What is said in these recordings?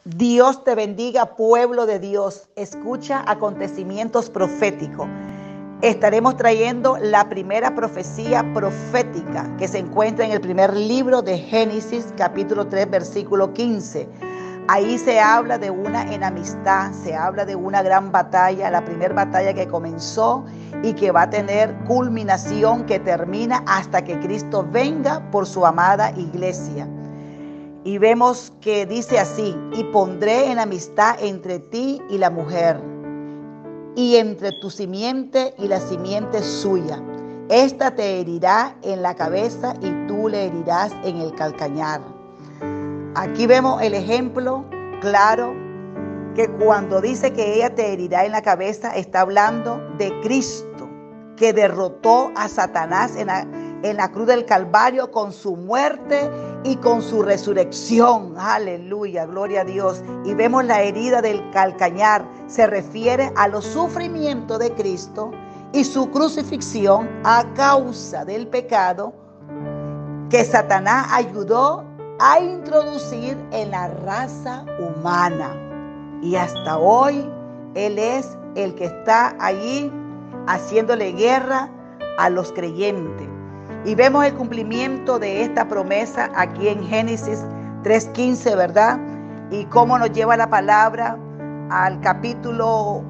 Dios te bendiga, pueblo de Dios. Escucha acontecimientos proféticos. Estaremos trayendo la primera profecía profética que se encuentra en el primer libro de Génesis, capítulo 3, versículo 15. Ahí se habla de una enemistad, se habla de una gran batalla, la primera batalla que comenzó y que va a tener culminación, que termina hasta que Cristo venga por su amada iglesia. Y vemos que dice así: y pondré enemistad entre ti y la mujer, y entre tu simiente y la simiente suya. Esta te herirá en la cabeza y tú le herirás en el calcañar. Aquí vemos el ejemplo claro que cuando dice que ella te herirá en la cabeza, está hablando de Cristo, que derrotó a Satanás en la cruz del Calvario con su muerte y con su resurrección. Aleluya, gloria a Dios. Y vemos la herida del calcañar, se refiere a los sufrimientos de Cristo y su crucifixión a causa del pecado que Satanás ayudó a introducir en la raza humana. Y hasta hoy Él es el que está allí haciéndole guerra a los creyentes. Y vemos el cumplimiento de esta promesa aquí en Génesis 3:15, ¿verdad? Y cómo nos lleva la palabra al capítulo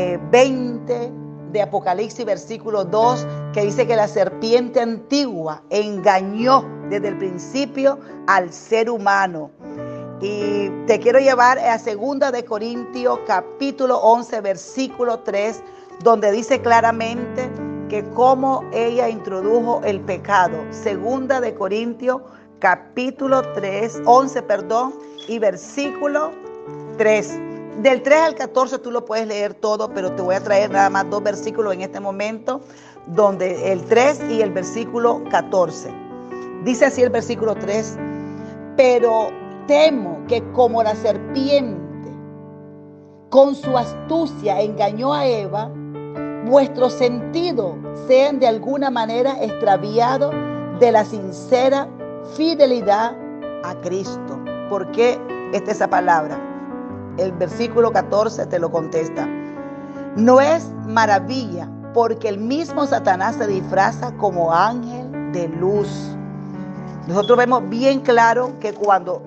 20 de Apocalipsis, versículo 2, que dice que la serpiente antigua engañó desde el principio al ser humano. Y te quiero llevar a 2 de Corintios, capítulo 11, versículo 3, donde dice claramente que cómo ella introdujo el pecado. 2 de Corintios, capítulo 11, y versículo 3. Del 3 al 14 tú lo puedes leer todo, pero te voy a traer nada más 2 versículos en este momento, donde el 3 y el versículo 14. Dice así el versículo 3: pero temo que como la serpiente con su astucia engañó a Eva, vuestros sentidos sean de alguna manera extraviados de la sincera fidelidad a Cristo. ¿Por qué esa palabra? El versículo 14 te lo contesta. No es maravilla, porque el mismo Satanás se disfraza como ángel de luz. Nosotros vemos bien claro que cuando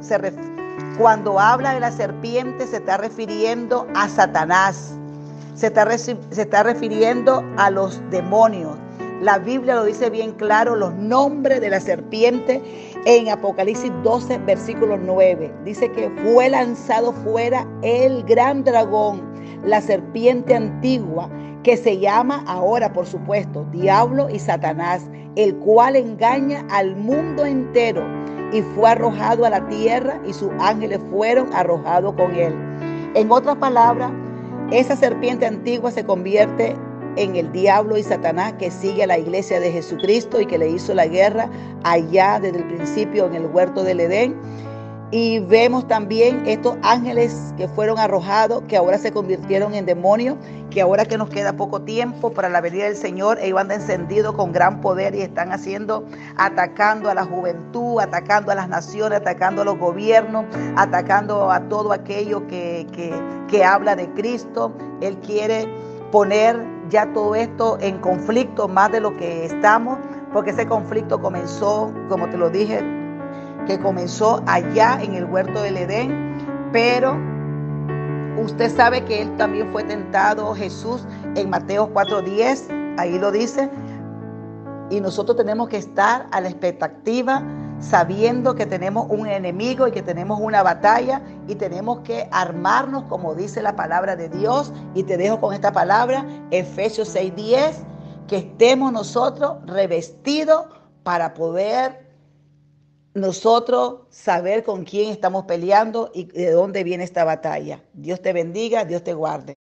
habla de la serpiente se está refiriendo a Satanás. Se está refiriendo a los demonios. La Biblia lo dice bien claro, los nombres de la serpiente en Apocalipsis 12, versículo 9. Dice que fue lanzado fuera el gran dragón, la serpiente antigua, que se llama ahora, por supuesto, Diablo y Satanás, el cual engaña al mundo entero, y fue arrojado a la tierra y sus ángeles fueron arrojados con él. En otras palabras, esa serpiente antigua se convierte en el diablo y Satanás, que sigue a la iglesia de Jesucristo y que le hizo la guerra allá desde el principio en el huerto del Edén. Y vemos también estos ángeles que fueron arrojados, que ahora se convirtieron en demonios, que ahora que nos queda poco tiempo para la venida del Señor, ellos andan encendidos con gran poder y están atacando a la juventud, atacando a las naciones, atacando a los gobiernos, atacando a todo aquello que habla de Cristo. Él quiere poner ya todo esto en conflicto más de lo que estamos, porque ese conflicto comenzó, como te lo dije, que comenzó allá en el huerto del Edén, pero usted sabe que él también fue tentado, Jesús, en Mateo 4:10, ahí lo dice, y nosotros tenemos que estar a la expectativa, sabiendo que tenemos un enemigo y que tenemos una batalla, y tenemos que armarnos como dice la palabra de Dios. Y te dejo con esta palabra, Efesios 6:10, que estemos nosotros revestidos para poder nosotros saber con quién estamos peleando y de dónde viene esta batalla. Dios te bendiga, Dios te guarde.